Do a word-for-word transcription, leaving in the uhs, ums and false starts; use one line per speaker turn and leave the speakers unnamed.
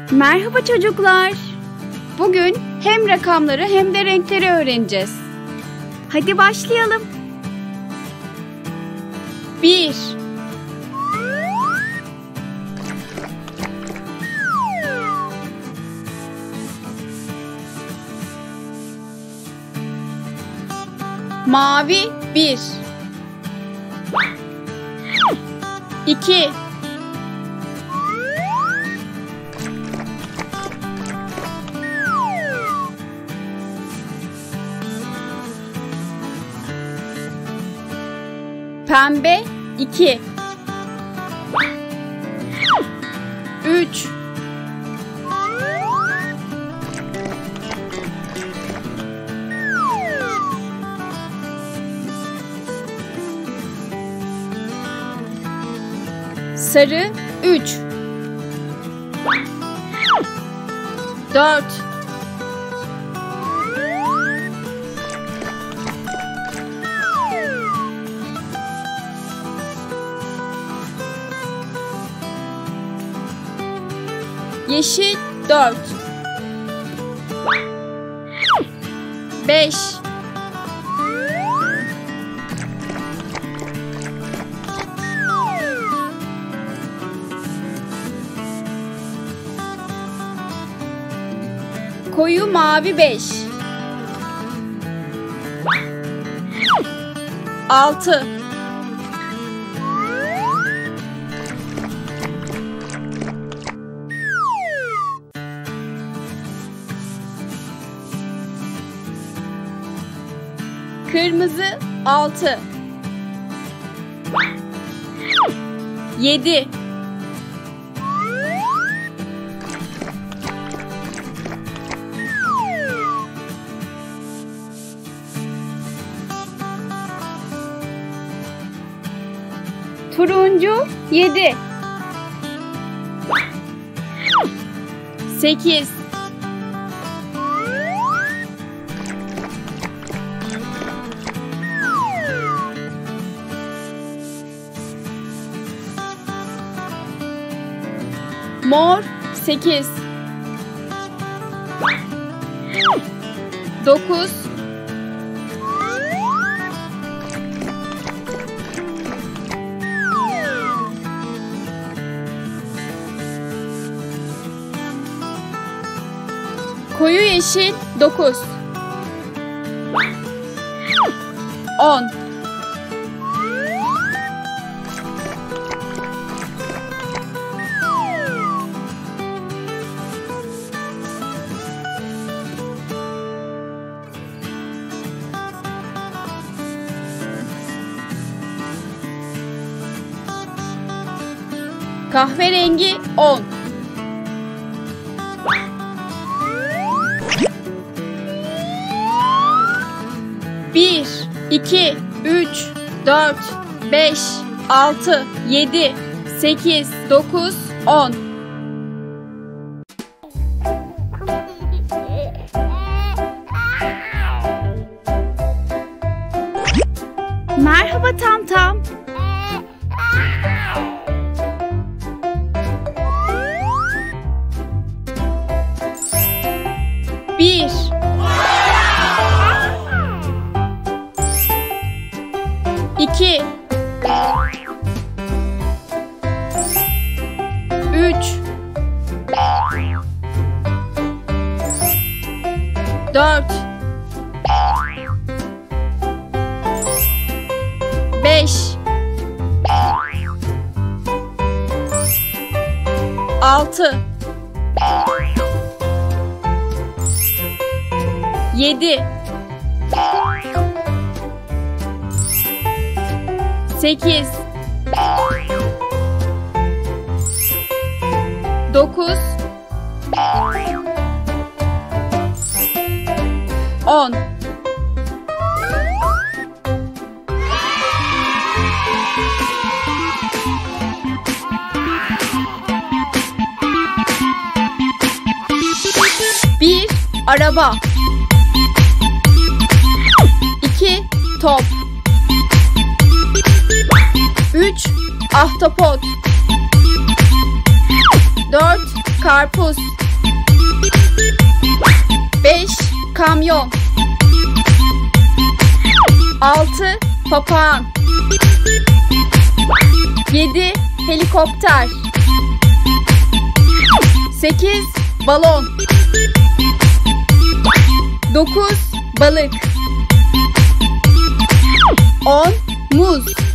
Merhaba çocuklar. Bugün hem rakamları hem de renkleri öğreneceğiz. Hadi başlayalım. Bir. Mavi bir. İki. Pembe iki. Üç. Sarı üç. Dört. Yeşil dört. Beş. Koyu mavi beş. Altı. Kırmızı altı. Yedi. Turuncu yedi. Sekiz. Mor sekiz. Dokuz. Koyu yeşil dokuz. On. Kahverengi on. Bir, iki, üç, dört, beş, altı, yedi, sekiz, dokuz, on. Merhaba Tamtam. Bir. İki. Üç. Dört. Beş. Altı. Yedi. Sekiz. Dokuz. On. Bir. Araba. İki. Top. Üç. Ahtapot. Dört. Karpuz. beş Kamyon. altı Papağan. yedi Helikopter. sekiz Balon. dokuz Balık. on Muz.